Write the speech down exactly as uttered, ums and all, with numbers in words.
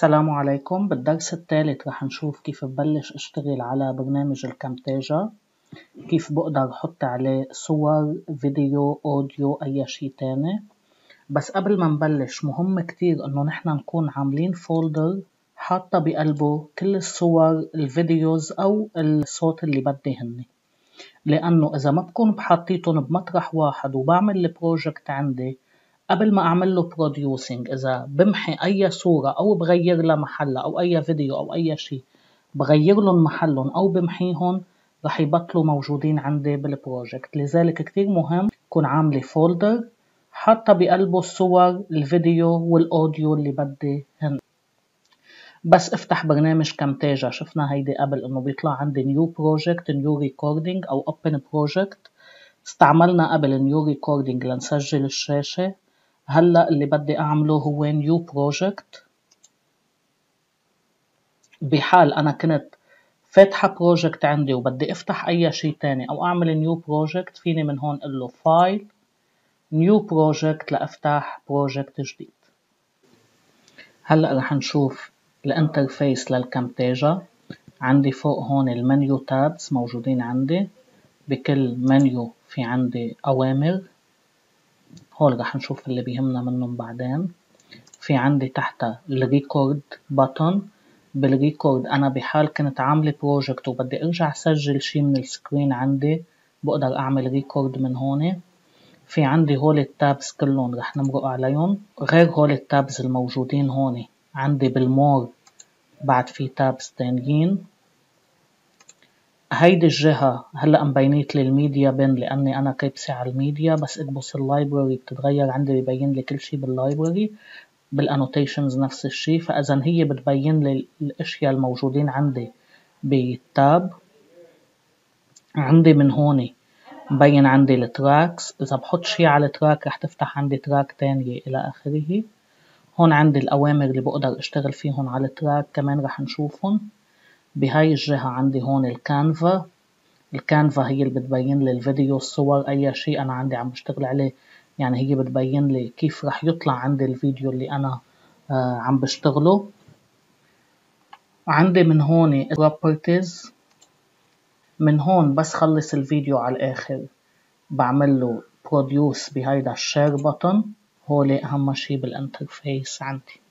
السلام عليكم. بالدرس الثالث رح نشوف كيف ببلش اشتغل على برنامج الكامتاجا، كيف بقدر احط عليه صور، فيديو، اوديو، اي شي تاني. بس قبل ما نبلش مهم كتير انه نحن نكون عاملين فولدر حاطة بقلبه كل الصور، الفيديوز او الصوت اللي بدي هني، لانه اذا ما بكون بحطيتهم بمطرح واحد وبعمل البروجكت عندي قبل ما اعمل له بروديوسينج، اذا بمحي اي صورة او بغير لها محلها او اي فيديو او اي شيء بغير لهم محلهم او بمحيهم رح يبطلوا موجودين عندي بالبروجكت. لذلك كتير مهم كون عاملة فولدر حاطة بقلبه الصور، الفيديو والاوديو اللي بدي هن. بس افتح برنامج كامتاجا، شفنا هيدي قبل انه بيطلع عندي نيو بروجكت، نيو ريكوردينج او اوبن بروجكت. استعملنا قبل نيو ريكوردينج لنسجل الشاشة. هلأ اللي بدي أعمله هو نيو بروجكت. بحال أنا كنت فاتحة بروجكت عندي وبدي أفتح أي شيء تاني أو أعمل نيو بروجكت، فيني من هون أقول له فايل نيو بروجكت لأفتح بروجكت جديد. هلأ رح نشوف الانترفيس للكامتاجا. عندي فوق هون المنيو تابز موجودين عندي، بكل منيو في عندي أوامر، هول رح نشوف اللي بيهمنا منهم بعدين. في عندي تحتها الريكورد بutton. بالريكورد أنا بحال كنت عاملة بروجكت وبدي أرجع سجل شي من السكرين عندي بقدر أعمل ريكورد من هون. في عندي هول التابز كلهم رح نمرق عليهم، غير هول التابز الموجودين هون عندي بالمور بعد في تابز تانيين. هيدي الجهة هلأ مبينيت لي الميديا بن لأني أنا كيبسي على الميديا، بس اكبس اللايبراري بتتغير عندي، ببين لي كل شي باللايبراري. بالانوتيشنز نفس الشي، فاذا هي بتبين لي الاشياء الموجودين عندي بالتاب. عندي من هون مبين عندي التراكس، اذا بحط شي على التراك رح تفتح عندي تراك تانية الى اخره. هون عندي الاوامر اللي بقدر اشتغل فيهم على التراك كمان رح نشوفهم. بهاي الجهة عندي هون الكانفا. الكانفا هي اللي بتبين لي الفيديو، الصور، اي شيء انا عندي عم بشتغل عليه، يعني هي بتبين لي كيف رح يطلع عندي الفيديو اللي انا آه عم بشتغله. عندي من هون properties. من هون بس خلص الفيديو على الاخر بعمل له produce بهيدا الشير بutton. هو اهم شي بالانترفيس عندي.